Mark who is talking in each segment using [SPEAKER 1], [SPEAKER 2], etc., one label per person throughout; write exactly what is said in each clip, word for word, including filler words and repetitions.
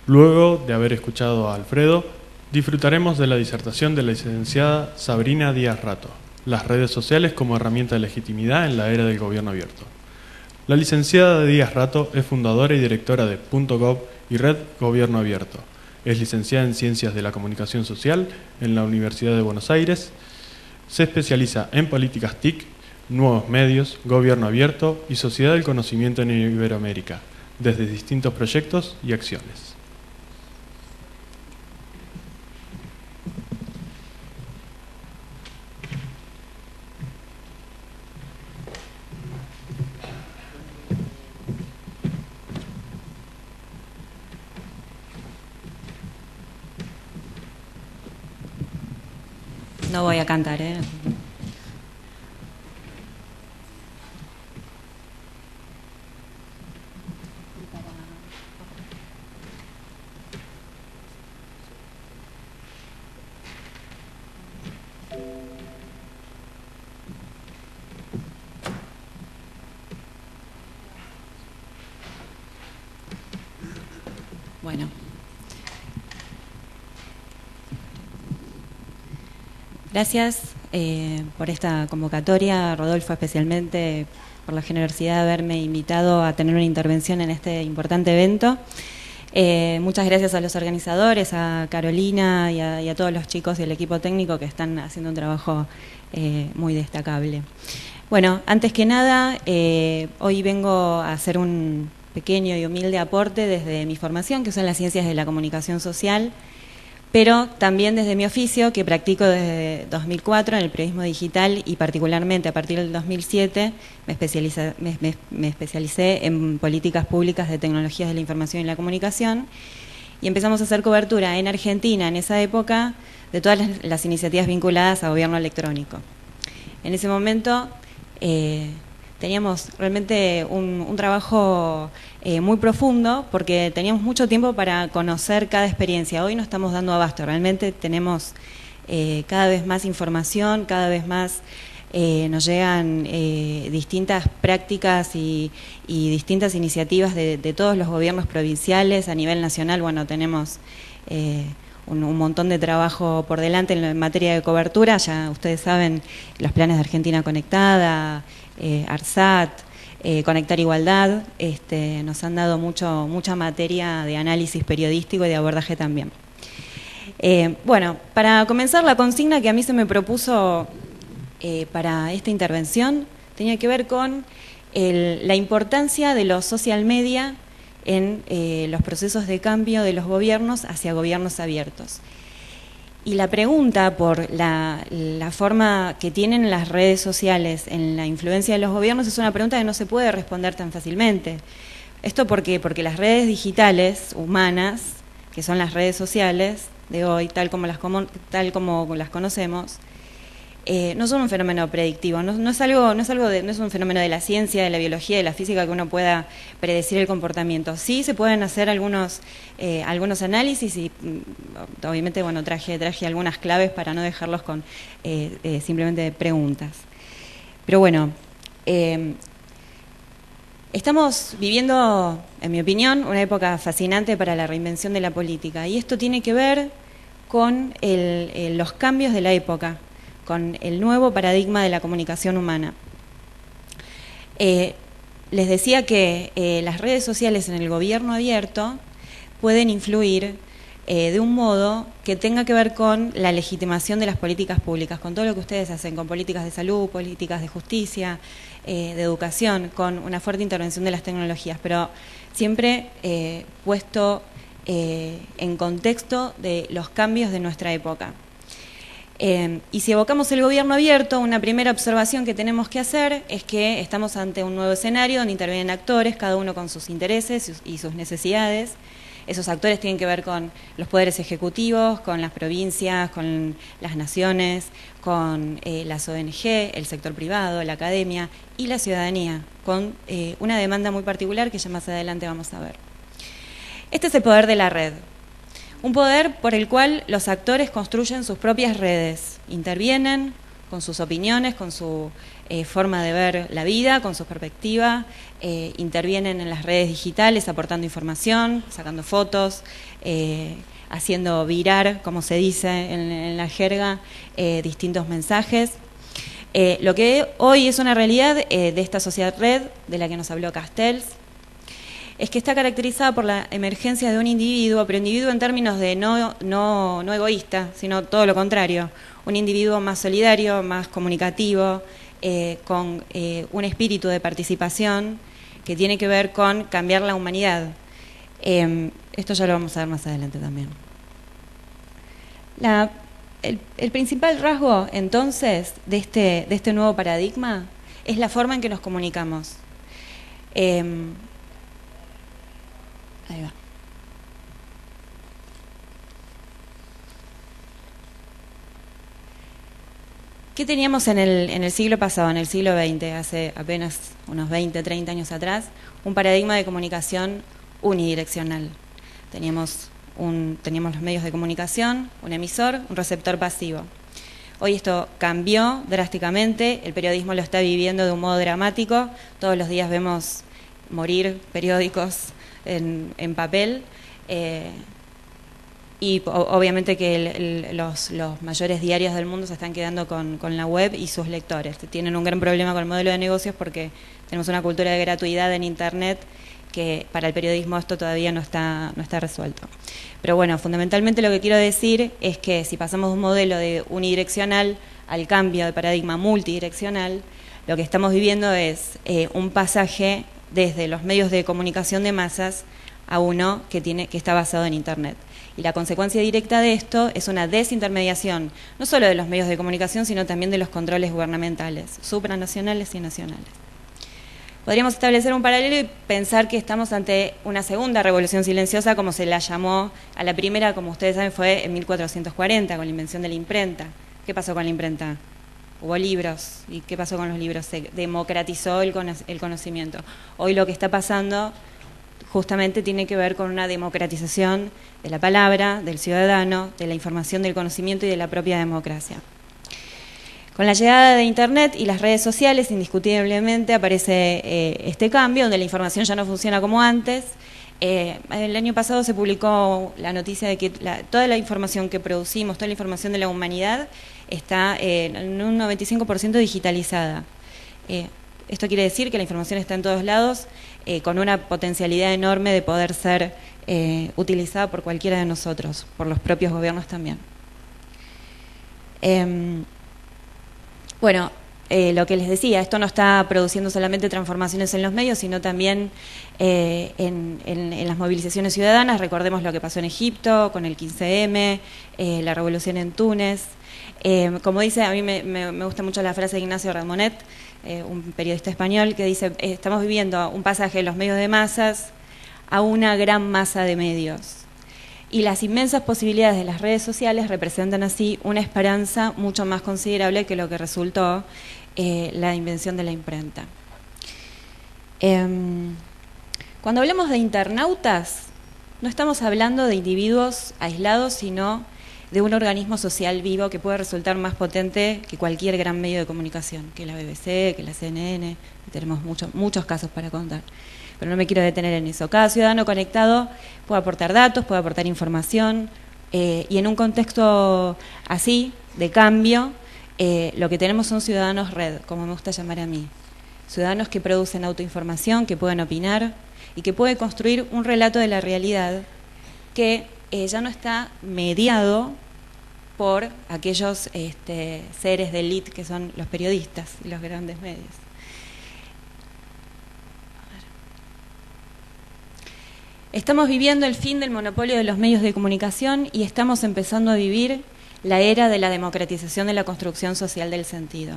[SPEAKER 1] Luego de haber escuchado a Alfredo, disfrutaremos de la disertación de la licenciada Sabrina Díaz Rato, las redes sociales como herramienta de legitimidad en la era del gobierno abierto. La licenciada Díaz Rato es fundadora y directora de Punto Gov y Red Gobierno Abierto. Es licenciada en Ciencias de la Comunicación Social en la Universidad de Buenos Aires. Se especializa en políticas T I C, nuevos medios, gobierno abierto y sociedad del conocimiento en Iberoamérica, desde distintos proyectos y acciones.
[SPEAKER 2] No voy a cantar, ¿eh? Bueno. Gracias eh, por esta convocatoria, Rodolfo, especialmente por la generosidad de haberme invitado a tener una intervención en este importante evento. Eh, muchas gracias a los organizadores, a Carolina y a, y a todos los chicos del equipo técnico que están haciendo un trabajo eh, muy destacable. Bueno, antes que nada, eh, hoy vengo a hacer un pequeño y humilde aporte desde mi formación, que son las ciencias de la comunicación social, pero también desde mi oficio, que practico desde dos mil cuatro en el periodismo digital y particularmente a partir del dos mil siete me, especializa, me, me, me especialicé en políticas públicas de tecnologías de la información y la comunicación, y empezamos a hacer cobertura en Argentina en esa época de todas las, las iniciativas vinculadas a gobierno electrónico. En ese momento eh, teníamos realmente un, un trabajo eh, muy profundo, porque teníamos mucho tiempo para conocer cada experiencia. Hoy no estamos dando abasto, realmente tenemos eh, cada vez más información, cada vez más eh, nos llegan eh, distintas prácticas y, y distintas iniciativas de, de todos los gobiernos provinciales. A nivel nacional, bueno, tenemos eh, un, un montón de trabajo por delante en, en materia de cobertura. Ya ustedes saben, los planes de Argentina Conectada, Eh, ARSAT, eh, Conectar Igualdad, este, nos han dado mucho, mucha materia de análisis periodístico y de abordaje también. Eh, bueno, para comenzar, la consigna que a mí se me propuso eh, para esta intervención tenía que ver con el, la importancia de los social media en eh, los procesos de cambio de los gobiernos hacia gobiernos abiertos. Y la pregunta por la, la forma que tienen las redes sociales en la influencia de los gobiernos es una pregunta que no se puede responder tan fácilmente. ¿Esto por qué? Porque las redes digitales humanas, que son las redes sociales de hoy, tal como las, tal como las conocemos, eh, no son un fenómeno predictivo, no, no es algo, no es algo de, no es un fenómeno de la ciencia, de la biología, de la física que uno pueda predecir el comportamiento. Sí se pueden hacer algunos, eh, algunos análisis y obviamente bueno traje, traje algunas claves para no dejarlos con eh, eh, simplemente preguntas. Pero bueno, eh, estamos viviendo, en mi opinión, una época fascinante para la reinvención de la política, y esto tiene que ver con el, el, los cambios de la época, con el nuevo paradigma de la comunicación humana. Eh, les decía que eh, las redes sociales en el gobierno abierto pueden influir eh, de un modo que tenga que ver con la legitimación de las políticas públicas, con todo lo que ustedes hacen, con políticas de salud, políticas de justicia, eh, de educación, con una fuerte intervención de las tecnologías, pero siempre eh, puesto eh, en contexto de los cambios de nuestra época. Eh, y si evocamos el gobierno abierto, una primera observación que tenemos que hacer es que estamos ante un nuevo escenario donde intervienen actores, cada uno con sus intereses y sus necesidades. Esos actores tienen que ver con los poderes ejecutivos, con las provincias, con las naciones, con eh, las O N G, el sector privado, la academia y la ciudadanía, con eh, una demanda muy particular que ya más adelante vamos a ver. Este es el poder de la red. Un poder por el cual los actores construyen sus propias redes, intervienen, con sus opiniones, con su eh, forma de ver la vida, con su perspectiva, eh, intervienen en las redes digitales aportando información, sacando fotos, eh, haciendo virar, como se dice en, en la jerga, eh, distintos mensajes. Eh, lo que hoy es una realidad eh, de esta sociedad red, de la que nos habló Castells, es que está caracterizada por la emergencia de un individuo, pero individuo en términos de no, no, no egoísta, sino todo lo contrario, un individuo más solidario, más comunicativo, eh, con eh, un espíritu de participación que tiene que ver con cambiar la humanidad. Eh, esto ya lo vamos a ver más adelante también. La, el, el principal rasgo, entonces, de este, de este nuevo paradigma es la forma en que nos comunicamos. Eh, ahí va. ¿Qué teníamos en el, en el siglo pasado, en el siglo veinte, hace apenas unos veinte, treinta años atrás? Un paradigma de comunicación unidireccional. Teníamos, un, teníamos los medios de comunicación, un emisor, un receptor pasivo. Hoy esto cambió drásticamente, el periodismo lo está viviendo de un modo dramático, todos los días vemos morir periódicos en, en papel, eh, y obviamente que el, el, los, los mayores diarios del mundo se están quedando con, con la web y sus lectores. Tienen un gran problema con el modelo de negocios porque tenemos una cultura de gratuidad en Internet que para el periodismo esto todavía no está, no está resuelto. Pero bueno, fundamentalmente lo que quiero decir es que si pasamos de un modelo de unidireccional al cambio de paradigma multidireccional, lo que estamos viviendo es eh, un pasaje desde los medios de comunicación de masas a uno que, tiene, que está basado en Internet. Y la consecuencia directa de esto es una desintermediación, no solo de los medios de comunicación, sino también de los controles gubernamentales, supranacionales y nacionales. Podríamos establecer un paralelo y pensar que estamos ante una segunda revolución silenciosa, como se la llamó a la primera, como ustedes saben, fue en mil cuatrocientos cuarenta, con la invención de la imprenta. ¿Qué pasó con la imprenta? Hubo libros. ¿Y qué pasó con los libros? Se democratizó el conocimiento. Hoy lo que está pasando justamente tiene que ver con una democratización de la palabra, del ciudadano, de la información, del conocimiento y de la propia democracia. Con la llegada de Internet y las redes sociales, indiscutiblemente aparece eh, este cambio, donde la información ya no funciona como antes. Eh, el año pasado se publicó la noticia de que la, toda la información que producimos, toda la información de la humanidad, está eh, en un noventa y cinco por ciento digitalizada. Eh, esto quiere decir que la información está en todos lados, eh, con una potencialidad enorme de poder ser eh, utilizada por cualquiera de nosotros, por los propios gobiernos también. Eh, bueno, eh, lo que les decía, esto no está produciendo solamente transformaciones en los medios, sino también eh, en, en, en las movilizaciones ciudadanas. Recordemos lo que pasó en Egipto, con el quince eme, eh, la revolución en Túnez. Eh, como dice, a mí me, me, me gusta mucho la frase de Ignacio Ramonet, eh, un periodista español, que dice, eh, estamos viviendo un pasaje de los medios de masas a una gran masa de medios. Y las inmensas posibilidades de las redes sociales representan así una esperanza mucho más considerable que lo que resultó eh, la invención de la imprenta. Eh, cuando hablamos de internautas, no estamos hablando de individuos aislados, sino de un organismo social vivo que puede resultar más potente que cualquier gran medio de comunicación, que la B B C, que la C N N, y tenemos mucho, muchos casos para contar. Pero no me quiero detener en eso. Cada ciudadano conectado puede aportar datos, puede aportar información, eh, y en un contexto así, de cambio, eh, lo que tenemos son ciudadanos red, como me gusta llamar a mí. Ciudadanos que producen autoinformación, que pueden opinar y que pueden construir un relato de la realidad que eh, ya no está mediado por aquellos este, seres de élite que son los periodistas y los grandes medios. Estamos viviendo el fin del monopolio de los medios de comunicación y estamos empezando a vivir la era de la democratización de la construcción social del sentido.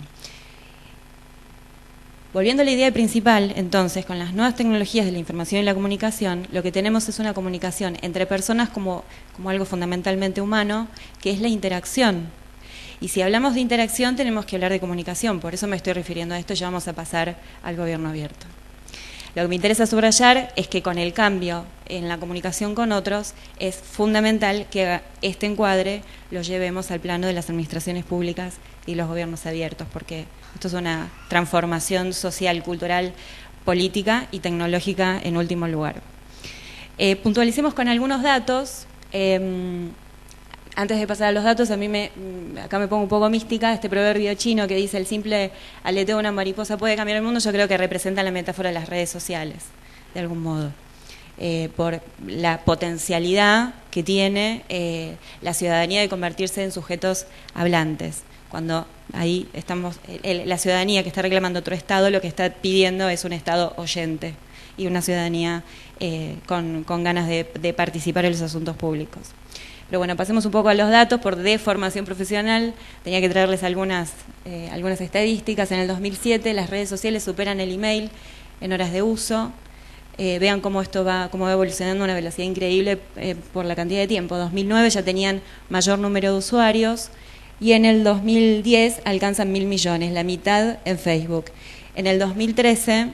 [SPEAKER 2] Volviendo a la idea principal, entonces, con las nuevas tecnologías de la información y la comunicación, lo que tenemos es una comunicación entre personas como, como algo fundamentalmente humano, que es la interacción. Y si hablamos de interacción, tenemos que hablar de comunicación, por eso me estoy refiriendo a esto y ya vamos a pasar al gobierno abierto. Lo que me interesa subrayar es que con el cambio en la comunicación con otros es fundamental que este encuadre lo llevemos al plano de las administraciones públicas y los gobiernos abiertos, porque esto es una transformación social, cultural, política y tecnológica en último lugar. Eh, puntualicemos con algunos datos. Eh, Antes de pasar a los datos, a mí me, acá me pongo un poco mística, este proverbio chino que dice el simple aleteo de una mariposa puede cambiar el mundo, yo creo que representa la metáfora de las redes sociales, de algún modo, eh, por la potencialidad que tiene eh, la ciudadanía de convertirse en sujetos hablantes. Cuando ahí estamos, el, la ciudadanía que está reclamando otro Estado, lo que está pidiendo es un Estado oyente y una ciudadanía eh, con, con ganas de, de participar en los asuntos públicos. Pero bueno, pasemos un poco a los datos. Por deformación profesional, tenía que traerles algunas, eh, algunas estadísticas. En el dos mil siete las redes sociales superan el email en horas de uso. Eh, vean cómo esto va, cómo va evolucionando a una velocidad increíble eh, por la cantidad de tiempo. En dos mil nueve ya tenían mayor número de usuarios y en el dos mil diez alcanzan mil millones, la mitad en Facebook. En el dos mil trece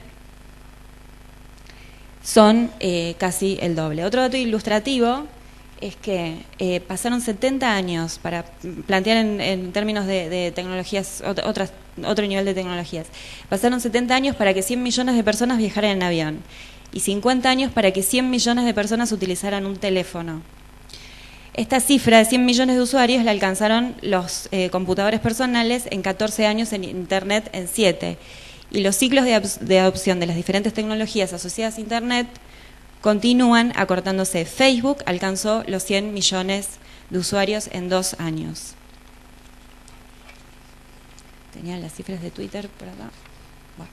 [SPEAKER 2] son eh, casi el doble. Otro dato ilustrativo es que eh, pasaron setenta años para plantear en, en términos de, de tecnologías, otras, otro nivel de tecnologías. Pasaron setenta años para que cien millones de personas viajaran en avión y cincuenta años para que cien millones de personas utilizaran un teléfono. Esta cifra de cien millones de usuarios la alcanzaron los eh, computadores personales en catorce años, en Internet en siete. Y los ciclos de, de adopción de las diferentes tecnologías asociadas a Internet continúan acortándose. Facebook alcanzó los cien millones de usuarios en dos años. Tenía las cifras de Twitter por acá. Bueno.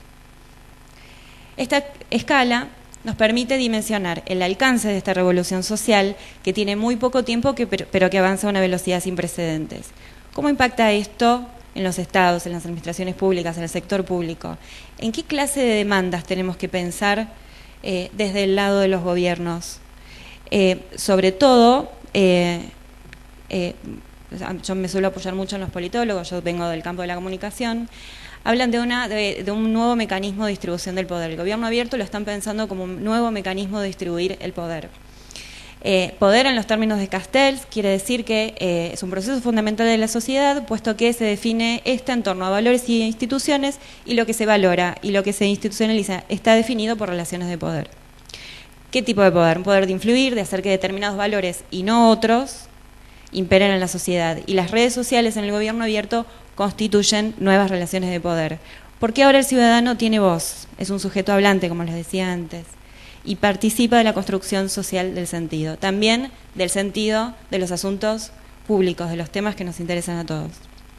[SPEAKER 2] Esta escala nos permite dimensionar el alcance de esta revolución social que tiene muy poco tiempo, que, pero que avanza a una velocidad sin precedentes. ¿Cómo impacta esto en los estados, en las administraciones públicas, en el sector público? ¿En qué clase de demandas tenemos que pensar Eh, desde el lado de los gobiernos? Eh, sobre todo, eh, eh, yo me suelo apoyar mucho en los politólogos, yo vengo del campo de la comunicación, hablan de, una, de, de un nuevo mecanismo de distribución del poder. El gobierno abierto lo están pensando como un nuevo mecanismo de distribuir el poder. Eh, poder, en los términos de Castells, quiere decir que eh, es un proceso fundamental de la sociedad, puesto que se define esta en torno a valores y instituciones, y lo que se valora y lo que se institucionaliza está definido por relaciones de poder. ¿Qué tipo de poder? Un poder de influir, de hacer que determinados valores y no otros imperen en la sociedad. Y las redes sociales en el gobierno abierto constituyen nuevas relaciones de poder. Porque ahora el ciudadano tiene voz, es un sujeto hablante, como les decía antes, y participa de la construcción social del sentido, también del sentido de los asuntos públicos, de los temas que nos interesan a todos.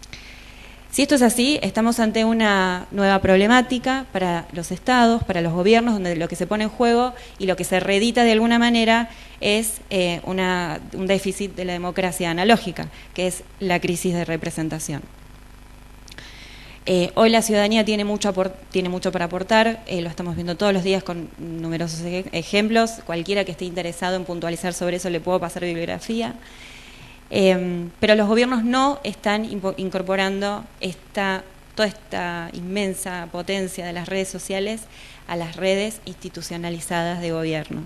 [SPEAKER 2] Si esto es así, estamos ante una nueva problemática para los estados, para los gobiernos, donde lo que se pone en juego y lo que se reedita de alguna manera es eh, una, un déficit de la democracia analógica, que es la crisis de representación. Eh, hoy la ciudadanía tiene mucho, tiene mucho para aportar, eh, lo estamos viendo todos los días con numerosos ejemplos. Cualquiera que esté interesado en puntualizar sobre eso le puedo pasar bibliografía. Eh, pero los gobiernos no están incorporando esta, toda esta inmensa potencia de las redes sociales a las redes institucionalizadas de gobierno.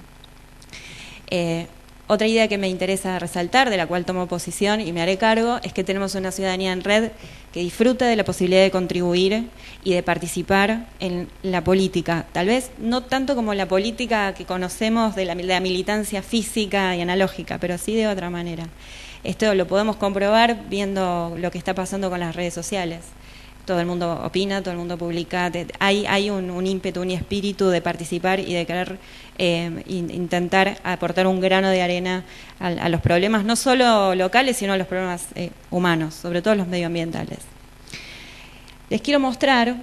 [SPEAKER 2] Eh, Otra idea que me interesa resaltar, de la cual tomo posición y me haré cargo, es que tenemos una ciudadanía en red que disfruta de la posibilidad de contribuir y de participar en la política. Tal vez no tanto como la política que conocemos de la, de la militancia física y analógica, pero sí de otra manera. Esto lo podemos comprobar viendo lo que está pasando con las redes sociales. Todo el mundo opina, todo el mundo publica, hay, hay un, un ímpetu, un espíritu de participar y de querer eh, in, intentar aportar un grano de arena a, a los problemas, no solo locales, sino a los problemas eh, humanos, sobre todo los medioambientales. Les quiero mostrar,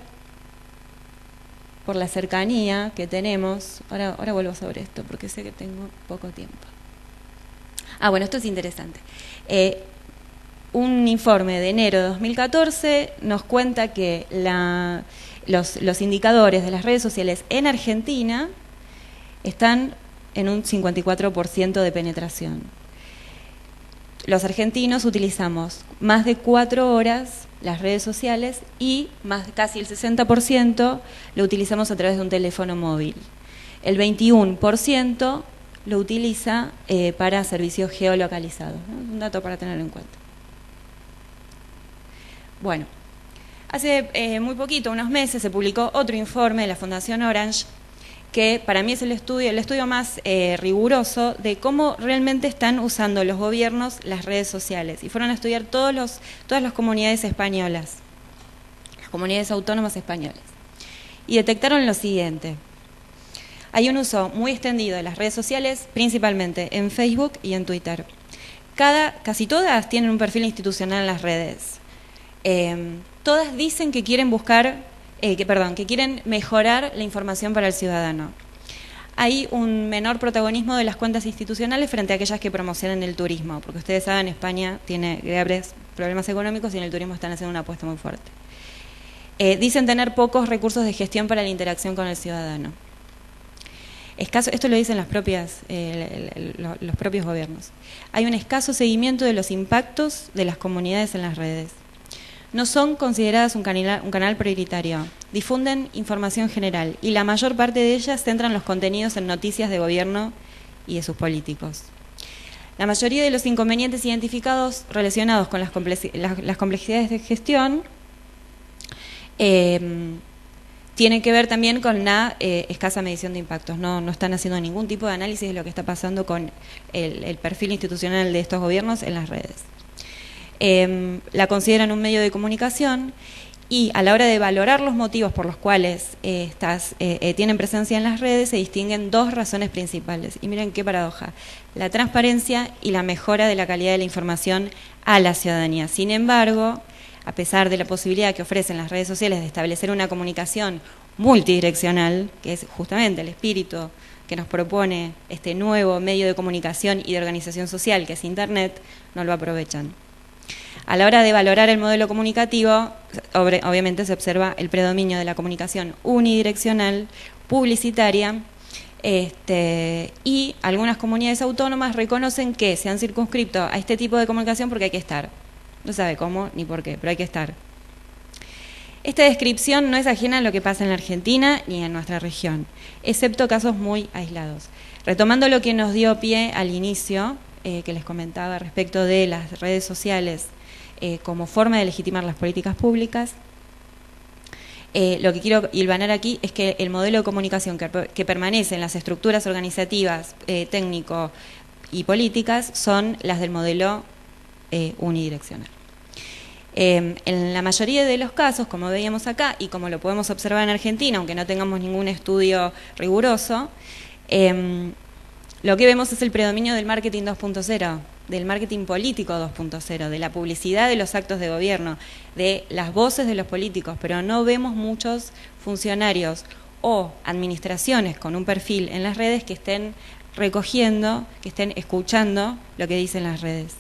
[SPEAKER 2] por la cercanía que tenemos, ahora, ahora vuelvo sobre esto porque sé que tengo poco tiempo. Ah, bueno, esto es interesante. Eh, Un informe de enero de dos mil catorce nos cuenta que la, los, los indicadores de las redes sociales en Argentina están en un cincuenta y cuatro por ciento de penetración. Los argentinos utilizamos más de cuatro horas las redes sociales y más casi el sesenta por ciento lo utilizamos a través de un teléfono móvil. El veintiuno por ciento lo utiliza eh, para servicios geolocalizados, ¿no? Un dato para tener en cuenta. Bueno, hace eh, muy poquito, unos meses, se publicó otro informe de la Fundación Orange, que para mí es el estudio, el estudio más eh, riguroso de cómo realmente están usando los gobiernos las redes sociales. Y fueron a estudiar todos los, todas las comunidades españolas, las comunidades autónomas españolas. Y detectaron lo siguiente. Hay un uso muy extendido de las redes sociales, principalmente en Facebook y en Twitter. Cada, casi todas tienen un perfil institucional en las redes. Eh, todas dicen que quieren buscar, eh, que, perdón, que quieren mejorar la información para el ciudadano. Hay un menor protagonismo de las cuentas institucionales frente a aquellas que promocionan el turismo, porque ustedes saben, España tiene graves problemas económicos y en el turismo están haciendo una apuesta muy fuerte. Eh, dicen tener pocos recursos de gestión para la interacción con el ciudadano. Escaso, esto lo dicen las propias, eh, los propios gobiernos. Hay un escaso seguimiento de los impactos de las comunidades en las redes. No son consideradas un canal, un canal prioritario. Difunden información general y la mayor parte de ellas centran los contenidos en noticias de gobierno y de sus políticos. La mayoría de los inconvenientes identificados relacionados con las, las, las complejidades de gestión eh, tienen que ver también con la eh, escasa medición de impactos. No, no están haciendo ningún tipo de análisis de lo que está pasando con el, el perfil institucional de estos gobiernos en las redes. Eh, la consideran un medio de comunicación y a la hora de valorar los motivos por los cuales eh, estas, eh, eh, tienen presencia en las redes se distinguen dos razones principales. Y miren qué paradoja, la transparencia y la mejora de la calidad de la información a la ciudadanía. Sin embargo, a pesar de la posibilidad que ofrecen las redes sociales de establecer una comunicación multidireccional, que es justamente el espíritu que nos propone este nuevo medio de comunicación y de organización social que es Internet, no lo aprovechan. A la hora de valorar el modelo comunicativo, obviamente se observa el predominio de la comunicación unidireccional, publicitaria, este, y algunas comunidades autónomas reconocen que se han circunscrito a este tipo de comunicación porque hay que estar. No sabe cómo ni por qué, pero hay que estar. Esta descripción no es ajena a lo que pasa en la Argentina ni en nuestra región, excepto casos muy aislados. Retomando lo que nos dio pie al inicio, eh, que les comentaba respecto de las redes sociales eh, como forma de legitimar las políticas públicas, eh, lo que quiero hilvanar aquí es que el modelo de comunicación que, que permanece en las estructuras organizativas, eh, técnico y políticas son las del modelo eh, unidireccional. Eh, en la mayoría de los casos, como veíamos acá y como lo podemos observar en Argentina, aunque no tengamos ningún estudio riguroso, eh, lo que vemos es el predominio del marketing dos punto cero, del marketing político dos punto cero, de la publicidad de los actos de gobierno, de las voces de los políticos, pero no vemos muchos funcionarios o administraciones con un perfil en las redes que estén recogiendo, que estén escuchando lo que dicen las redes.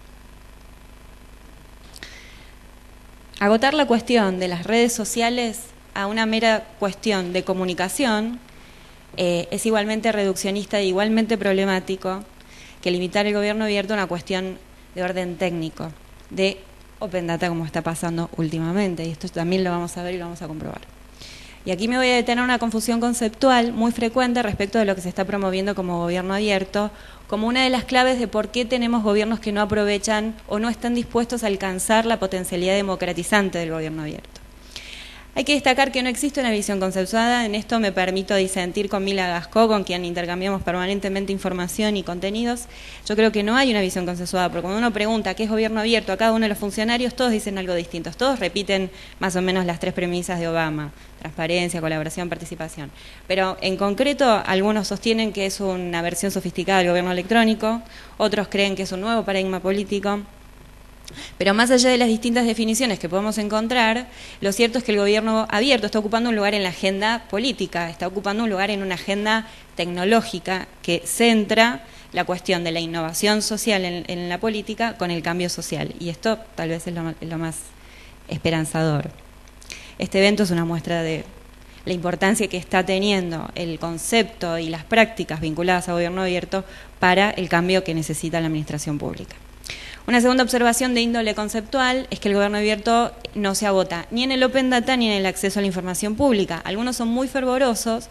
[SPEAKER 2] Agotar la cuestión de las redes sociales a una mera cuestión de comunicación eh, es igualmente reduccionista e igualmente problemático que limitar el gobierno abierto a una cuestión de orden técnico, de Open Data como está pasando últimamente, y esto también lo vamos a ver y lo vamos a comprobar. Y aquí me voy a detener en una confusión conceptual muy frecuente respecto de lo que se está promoviendo como gobierno abierto, como una de las claves de por qué tenemos gobiernos que no aprovechan o no están dispuestos a alcanzar la potencialidad democratizante del gobierno abierto. Hay que destacar que no existe una visión consensuada, en esto me permito disentir con Mila Gascó, con quien intercambiamos permanentemente información y contenidos. Yo creo que no hay una visión consensuada, porque cuando uno pregunta qué es gobierno abierto a cada uno de los funcionarios, todos dicen algo distinto, todos repiten más o menos las tres premisas de Obama: transparencia, colaboración, participación. Pero en concreto, algunos sostienen que es una versión sofisticada del gobierno electrónico, otros creen que es un nuevo paradigma político. Pero más allá de las distintas definiciones que podemos encontrar, lo cierto es que el gobierno abierto está ocupando un lugar en la agenda política, está ocupando un lugar en una agenda tecnológica que centra la cuestión de la innovación social en, en la política con el cambio social. Y esto tal vez es lo, lo más esperanzador. Este evento es una muestra de la importancia que está teniendo el concepto y las prácticas vinculadas al gobierno abierto para el cambio que necesita la administración pública. Una segunda observación de índole conceptual es que el gobierno abierto no se agota ni en el Open Data ni en el acceso a la información pública. Algunos son muy fervorosos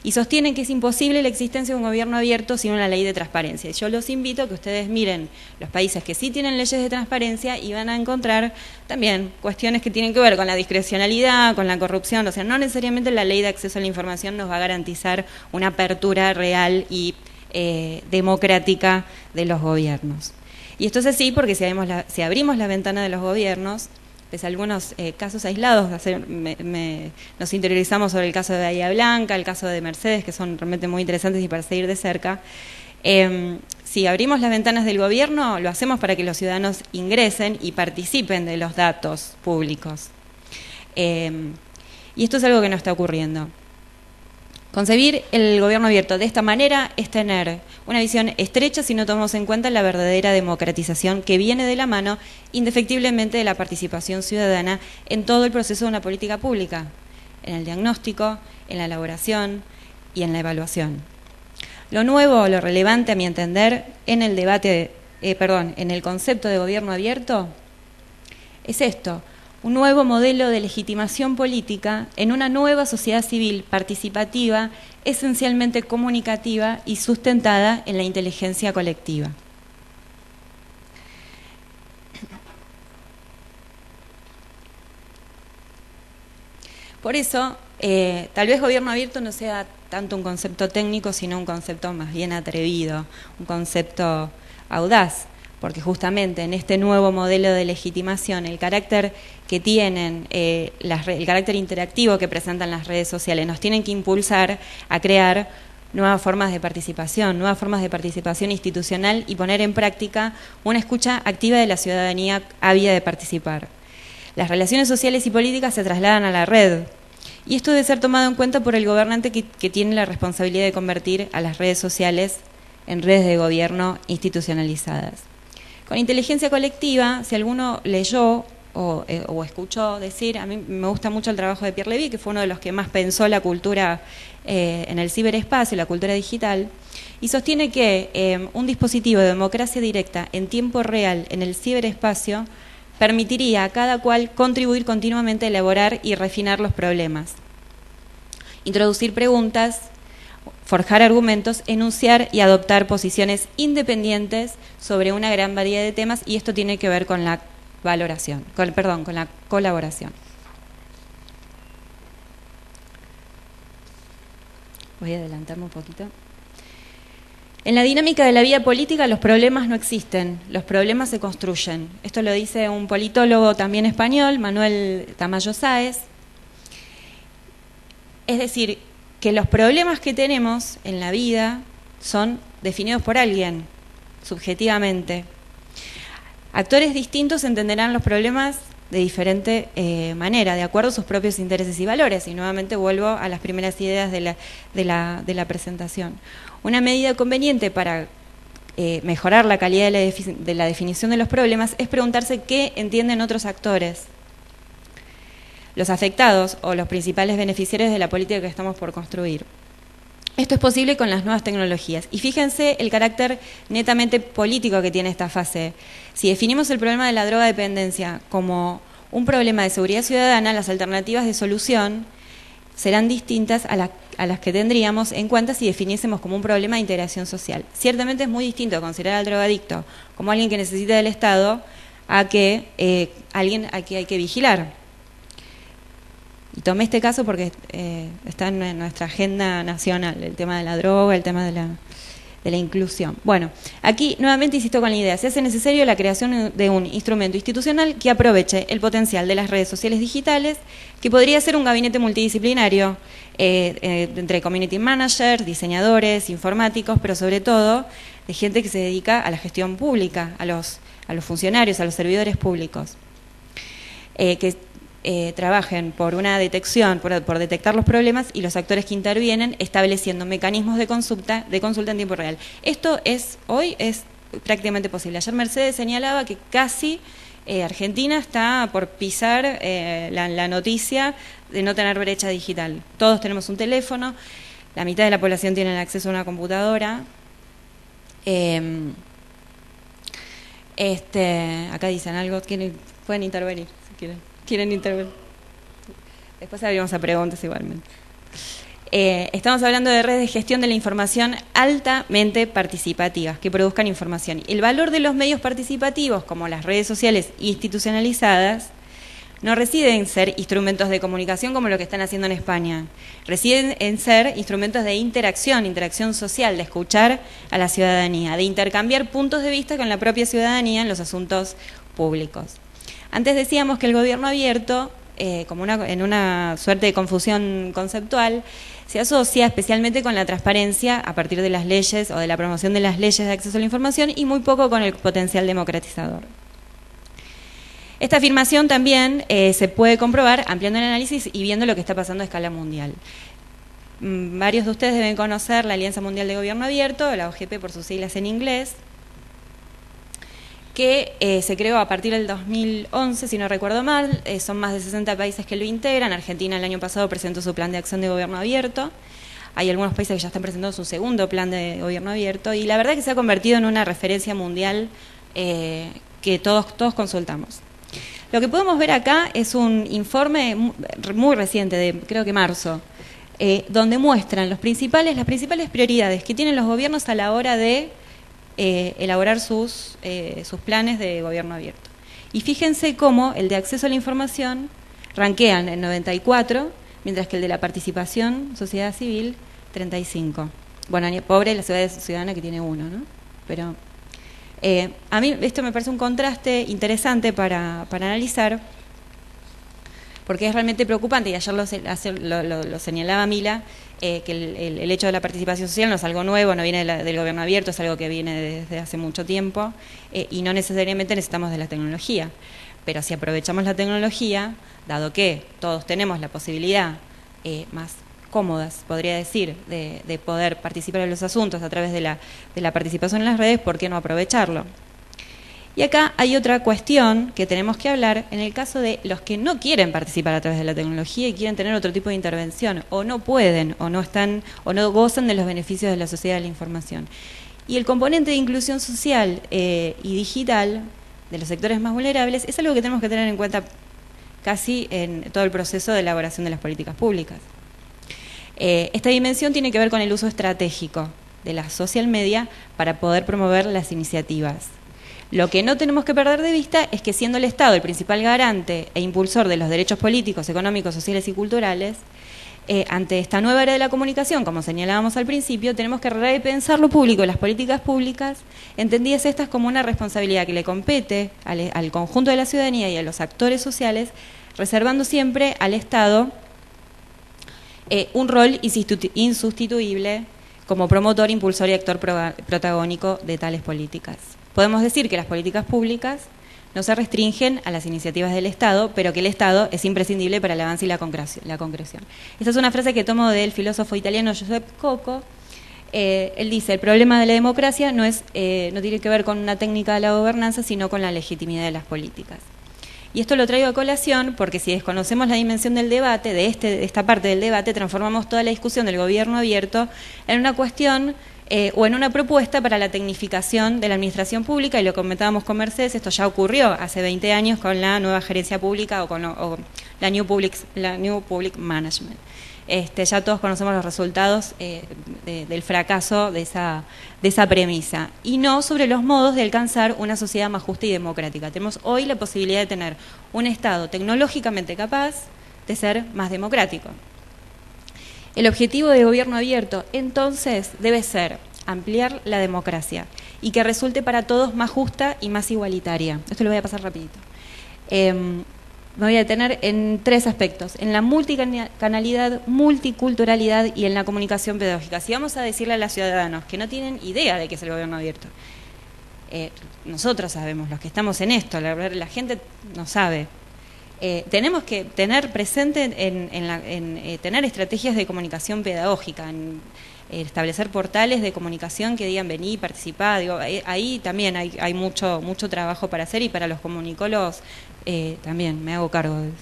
[SPEAKER 2] y sostienen que es imposible la existencia de un gobierno abierto sin una ley de transparencia. Yo los invito a que ustedes miren los países que sí tienen leyes de transparencia y van a encontrar también cuestiones que tienen que ver con la discrecionalidad, con la corrupción. O sea, no necesariamente la ley de acceso a la información nos va a garantizar una apertura real y eh, democrática de los gobiernos. Y esto es así porque si abrimos la, si abrimos la ventana de los gobiernos, pese a algunos eh, casos aislados, hacer, me, me, nos interiorizamos sobre el caso de Bahía Blanca, el caso de Mercedes, que son realmente muy interesantes y para seguir de cerca. Eh, si abrimos las ventanas del gobierno, lo hacemos para que los ciudadanos ingresen y participen de los datos públicos. Eh, y esto es algo que no está ocurriendo. Concebir el gobierno abierto de esta manera es tener una visión estrecha si no tomamos en cuenta la verdadera democratización que viene de la mano indefectiblemente de la participación ciudadana en todo el proceso de una política pública, en el diagnóstico, en la elaboración y en la evaluación. Lo nuevo, lo relevante a mi entender en el debate, eh, perdón, en el concepto de gobierno abierto es esto: un nuevo modelo de legitimación política en una nueva sociedad civil participativa, esencialmente comunicativa y sustentada en la inteligencia colectiva. Por eso, eh, tal vez gobierno abierto no sea tanto un concepto técnico, sino un concepto más bien atrevido, un concepto audaz, porque justamente en este nuevo modelo de legitimación, el carácter que tienen, eh, las, el carácter interactivo que presentan las redes sociales, nos tienen que impulsar a crear nuevas formas de participación, nuevas formas de participación institucional y poner en práctica una escucha activa de la ciudadanía ávida de participar. Las relaciones sociales y políticas se trasladan a la red, y esto debe ser tomado en cuenta por el gobernante que, que tiene la responsabilidad de convertir a las redes sociales en redes de gobierno institucionalizadas. Con inteligencia colectiva, si alguno leyó o, eh, o escuchó decir, a mí me gusta mucho el trabajo de Pierre Levy, que fue uno de los que más pensó la cultura eh, en el ciberespacio, la cultura digital, y sostiene que eh, un dispositivo de democracia directa en tiempo real en el ciberespacio permitiría a cada cual contribuir continuamente a elaborar y refinar los problemas, introducir preguntas, forjar argumentos, enunciar y adoptar posiciones independientes sobre una gran variedad de temas, y esto tiene que ver con la valoración, con, perdón, con la colaboración. Voy a adelantarme un poquito. En la dinámica de la vida política los problemas no existen, los problemas se construyen. Esto lo dice un politólogo también español, Manuel Tamayo Sáez. Es decir, que los problemas que tenemos en la vida son definidos por alguien, subjetivamente. Actores distintos entenderán los problemas de diferente eh, manera, de acuerdo a sus propios intereses y valores. Y nuevamente vuelvo a las primeras ideas de la, de la, de la presentación. Una medida conveniente para eh, mejorar la calidad de la, de la definición de los problemas es preguntarse qué entienden otros actores, los afectados o los principales beneficiarios de la política que estamos por construir. Esto es posible con las nuevas tecnologías. Y fíjense el carácter netamente político que tiene esta fase. Si definimos el problema de la drogodependencia como un problema de seguridad ciudadana, las alternativas de solución serán distintas a, la, a las que tendríamos en cuenta si definiésemos como un problema de integración social. Ciertamente es muy distinto considerar al drogadicto como alguien que necesita del Estado a que eh, alguien a que hay que vigilar. Y tomé este caso porque eh, está en nuestra agenda nacional, el tema de la droga, el tema de la, de la inclusión. Bueno, aquí nuevamente insisto con la idea, se hace necesario la creación de un instrumento institucional que aproveche el potencial de las redes sociales digitales, que podría ser un gabinete multidisciplinario eh, eh, entre community managers, diseñadores, informáticos, pero sobre todo de gente que se dedica a la gestión pública, a los, a los funcionarios, a los servidores públicos, eh, que Eh, trabajen por una detección, por, por detectar los problemas, y los actores que intervienen estableciendo mecanismos de consulta, de consulta en tiempo real. Esto es hoy es prácticamente posible. Ayer Mercedes señalaba que casi eh, Argentina está por pisar eh, la, la noticia de no tener brecha digital. Todos tenemos un teléfono, la mitad de la población tiene acceso a una computadora. Eh, este, acá dicen algo, quieren, pueden intervenir si quieren. Quieren intervenir. Después abrimos a preguntas igualmente. Eh, estamos hablando de redes de gestión de la información altamente participativas, que produzcan información. El valor de los medios participativos, como las redes sociales institucionalizadas, no reside en ser instrumentos de comunicación como lo que están haciendo en España. Residen en ser instrumentos de interacción, interacción social, de escuchar a la ciudadanía, de intercambiar puntos de vista con la propia ciudadanía en los asuntos públicos. Antes decíamos que el gobierno abierto, eh, como una, en una suerte de confusión conceptual, se asocia especialmente con la transparencia a partir de las leyes o de la promoción de las leyes de acceso a la información y muy poco con el potencial democratizador. Esta afirmación también eh, se puede comprobar ampliando el análisis y viendo lo que está pasando a escala mundial. Mm, varios de ustedes deben conocer la Alianza Mundial de Gobierno Abierto, la O G P por sus siglas en inglés, que eh, se creó a partir del dos mil once, si no recuerdo mal. Eh, son más de sesenta países que lo integran. Argentina el año pasado presentó su plan de acción de gobierno abierto. Hay algunos países que ya están presentando su segundo plan de gobierno abierto, y la verdad es que se ha convertido en una referencia mundial eh, que todos, todos consultamos. Lo que podemos ver acá es un informe muy reciente, de creo que marzo, eh, donde muestran los principales, las principales prioridades que tienen los gobiernos a la hora de eh, elaborar sus, eh, sus planes de gobierno abierto. Y fíjense cómo el de acceso a la información ranquean en noventa y cuatro, mientras que el de la participación, sociedad civil, treinta y cinco. Bueno, pobre la ciudad ciudadana que tiene uno, ¿no? Pero eh, a mí esto me parece un contraste interesante para, para analizar, porque es realmente preocupante, y ayer lo, lo, lo, lo señalaba Mila, eh, que el, el, el hecho de la participación social no es algo nuevo, no viene de la, del gobierno abierto, es algo que viene desde hace mucho tiempo, eh, y no necesariamente necesitamos de la tecnología. Pero si aprovechamos la tecnología, dado que todos tenemos la posibilidad eh, más cómodas, podría decir, de, de poder participar en los asuntos a través de la, de la participación en las redes, ¿por qué no aprovecharlo? Y acá hay otra cuestión que tenemos que hablar en el caso de los que no quieren participar a través de la tecnología y quieren tener otro tipo de intervención, o no pueden, o no están, o no gozan de los beneficios de la sociedad de la información. Y el componente de inclusión social eh, y digital de los sectores más vulnerables es algo que tenemos que tener en cuenta casi en todo el proceso de elaboración de las políticas públicas. Eh, esta dimensión tiene que ver con el uso estratégico de la social media para poder promover las iniciativas. Lo que no tenemos que perder de vista es que, siendo el Estado el principal garante e impulsor de los derechos políticos, económicos, sociales y culturales, eh, ante esta nueva era de la comunicación, como señalábamos al principio, tenemos que repensar lo público, las políticas públicas, entendidas estas como una responsabilidad que le compete al, al conjunto de la ciudadanía y a los actores sociales, reservando siempre al Estado eh, un rol insustituible como promotor, impulsor y actor pro protagónico de tales políticas. Podemos decir que las políticas públicas no se restringen a las iniciativas del Estado, pero que el Estado es imprescindible para el avance y la concreción. La concreción. Esta es una frase que tomo del filósofo italiano Giuseppe Coco. Eh, él dice, el problema de la democracia no, es, eh, no tiene que ver con una técnica de la gobernanza, sino con la legitimidad de las políticas. Y esto lo traigo a colación porque si desconocemos la dimensión del debate, de, este, de esta parte del debate, transformamos toda la discusión del gobierno abierto en una cuestión eh, o en una propuesta para la tecnificación de la administración pública, y lo comentábamos con Mercedes, esto ya ocurrió hace veinte años con la nueva gerencia pública o con o la, New Public, la New Public Management. Este, ya todos conocemos los resultados eh, de, del fracaso de esa, de esa premisa, y no sobre los modos de alcanzar una sociedad más justa y democrática. Tenemos hoy la posibilidad de tener un Estado tecnológicamente capaz de ser más democrático. El objetivo del gobierno abierto, entonces, debe ser ampliar la democracia y que resulte para todos más justa y más igualitaria. Esto lo voy a pasar rapidito. Eh, Me voy a detener en tres aspectos: en la multicanalidad, multiculturalidad y en la comunicación pedagógica. Si vamos a decirle a los ciudadanos que no tienen idea de qué es el gobierno abierto, eh, nosotros sabemos, los que estamos en esto, la, la gente no sabe. Eh, tenemos que tener presente, en, en la, en, eh, tener estrategias de comunicación pedagógica, en, eh, establecer portales de comunicación que digan vení, participá. Digo, ahí, ahí también hay, hay mucho, mucho trabajo para hacer, y para los comunicólogos Eh, también me hago cargo de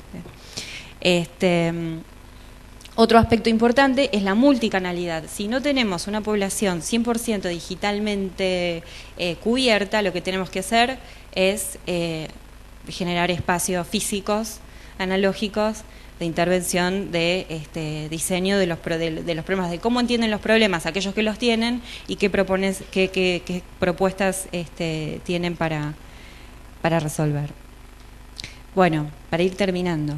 [SPEAKER 2] este. Otro aspecto importante es la multicanalidad. Si no tenemos una población cien por ciento digitalmente eh, cubierta, lo que tenemos que hacer es eh, generar espacios físicos, analógicos, de intervención de este, diseño de los, de, de los problemas, de cómo entienden los problemas aquellos que los tienen y qué, propones, qué, qué, qué propuestas este, tienen para, para resolver. Bueno, para ir terminando.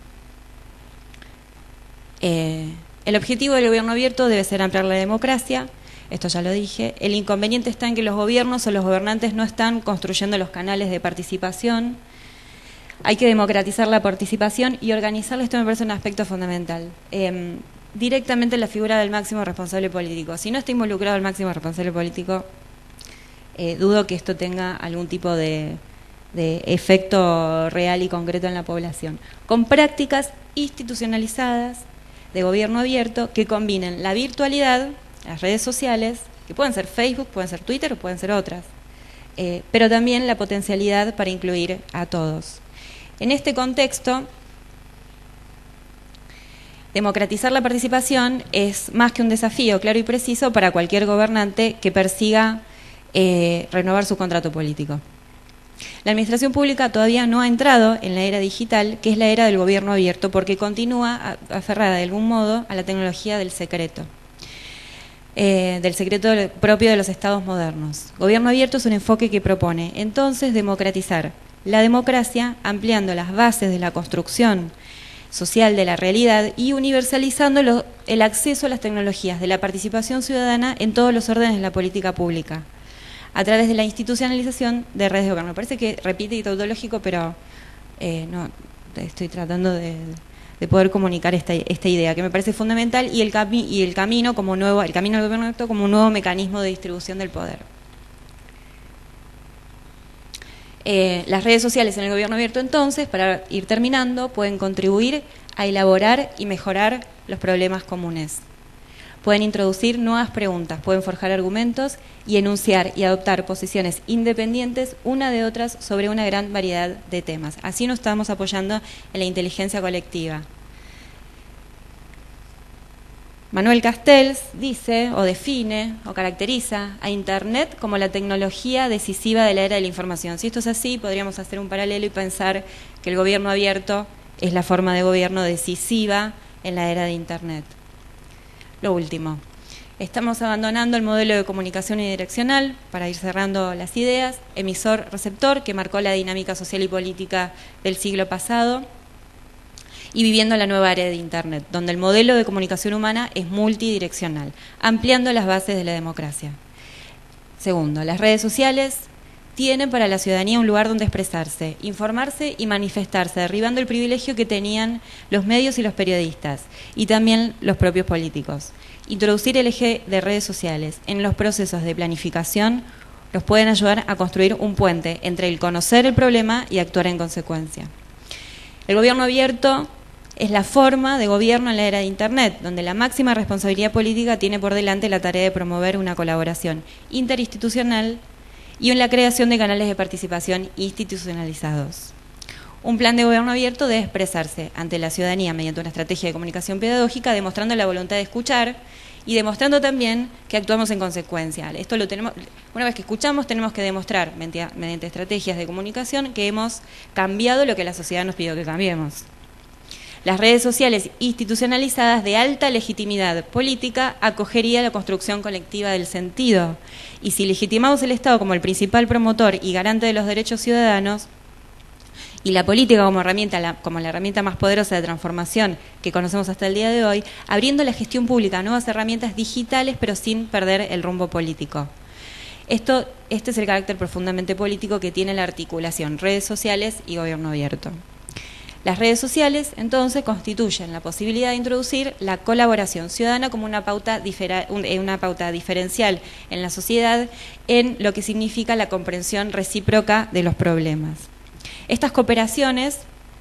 [SPEAKER 2] Eh, el objetivo del gobierno abierto debe ser ampliar la democracia, esto ya lo dije. El inconveniente está en que los gobiernos o los gobernantes no están construyendo los canales de participación. Hay que democratizar la participación y organizarla, esto me parece un aspecto fundamental. Eh, directamente la figura del máximo responsable político. Si no está involucrado el máximo responsable político, eh, dudo que esto tenga algún tipo de, de efecto real y concreto en la población. Con prácticas institucionalizadas de gobierno abierto que combinen la virtualidad, las redes sociales, que pueden ser Facebook, pueden ser Twitter o pueden ser otras, eh, pero también la potencialidad para incluir a todos. En este contexto, democratizar la participación es más que un desafío claro y preciso para cualquier gobernante que persiga eh, renovar su contrato político. La administración pública todavía no ha entrado en la era digital, que es la era del gobierno abierto, porque continúa aferrada de algún modo a la tecnología del secreto, eh, del secreto propio de los estados modernos. Gobierno abierto es un enfoque que propone, entonces, democratizar la democracia, ampliando las bases de la construcción social de la realidad y universalizando lo, el acceso a las tecnologías de la participación ciudadana en todos los órdenes de la política pública, a través de la institucionalización de redes de gobierno. Me parece que repite y tautológico, pero eh, no, estoy tratando de, de poder comunicar esta, esta idea, que me parece fundamental, y el, cami y el camino como nuevo, el camino del gobierno abierto como un nuevo mecanismo de distribución del poder. Eh, las redes sociales en el gobierno abierto, entonces, para ir terminando, pueden contribuir a elaborar y mejorar los problemas comunes. Pueden introducir nuevas preguntas, pueden forjar argumentos y enunciar y adoptar posiciones independientes una de otras sobre una gran variedad de temas. Así nos estamos apoyando en la inteligencia colectiva. Manuel Castells dice, o define, o caracteriza a Internet como la tecnología decisiva de la era de la información. Si esto es así, podríamos hacer un paralelo y pensar que el gobierno abierto es la forma de gobierno decisiva en la era de Internet. Lo último, estamos abandonando el modelo de comunicación unidireccional, para ir cerrando las ideas, emisor-receptor, que marcó la dinámica social y política del siglo pasado, y viviendo la nueva era de Internet, donde el modelo de comunicación humana es multidireccional, ampliando las bases de la democracia. Segundo, las redes sociales tienen para la ciudadanía un lugar donde expresarse, informarse y manifestarse, derribando el privilegio que tenían los medios y los periodistas, y también los propios políticos. Introducir el eje de redes sociales en los procesos de planificación los pueden ayudar a construir un puente entre el conocer el problema y actuar en consecuencia. El gobierno abierto es la forma de gobierno en la era de Internet, donde la máxima responsabilidad política tiene por delante la tarea de promover una colaboración interinstitucional y en la creación de canales de participación institucionalizados. Un plan de gobierno abierto debe expresarse ante la ciudadanía mediante una estrategia de comunicación pedagógica, demostrando la voluntad de escuchar y demostrando también que actuamos en consecuencia. Esto lo tenemos, una vez que escuchamos, tenemos que demostrar mediante estrategias de comunicación que hemos cambiado lo que la sociedad nos pidió que cambiemos. Las redes sociales institucionalizadas de alta legitimidad política acogería la construcción colectiva del sentido. Y si legitimamos el Estado como el principal promotor y garante de los derechos ciudadanos, y la política como herramienta, la, como la herramienta más poderosa de transformación que conocemos hasta el día de hoy, abriendo la gestión pública a nuevas herramientas digitales, pero sin perder el rumbo político. Esto, este es el carácter profundamente político que tiene la articulación redes sociales y gobierno abierto. Las redes sociales, entonces, constituyen la posibilidad de introducir la colaboración ciudadana como una pauta, una pauta diferencial en la sociedad en lo que significa la comprensión recíproca de los problemas. Estas cooperaciones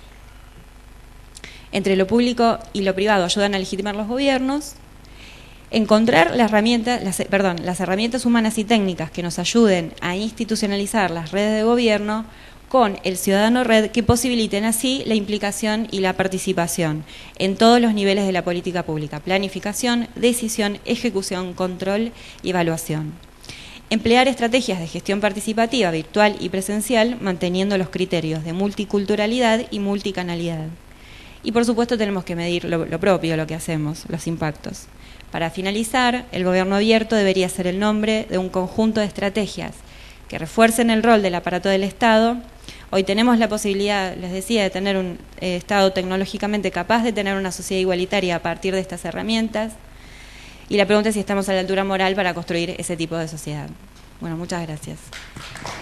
[SPEAKER 2] entre lo público y lo privado ayudan a legitimar los gobiernos, encontrar las herramientas, las, perdón, las herramientas humanas y técnicas que nos ayuden a institucionalizar las redes de gobierno con el ciudadano red, que posibiliten así la implicación y la participación en todos los niveles de la política pública: planificación, decisión, ejecución, control y evaluación. Emplear estrategias de gestión participativa virtual y presencial, manteniendo los criterios de multiculturalidad y multicanalidad. Y por supuesto tenemos que medir lo, lo propio, lo que hacemos, los impactos. Para finalizar, el gobierno abierto debería ser el nombre de un conjunto de estrategias que refuercen el rol del aparato del Estado. Hoy tenemos la posibilidad, les decía, de tener un eh, Estado tecnológicamente capaz de tener una sociedad igualitaria a partir de estas herramientas. Y la pregunta es si estamos a la altura moral para construir ese tipo de sociedad. Bueno, muchas gracias.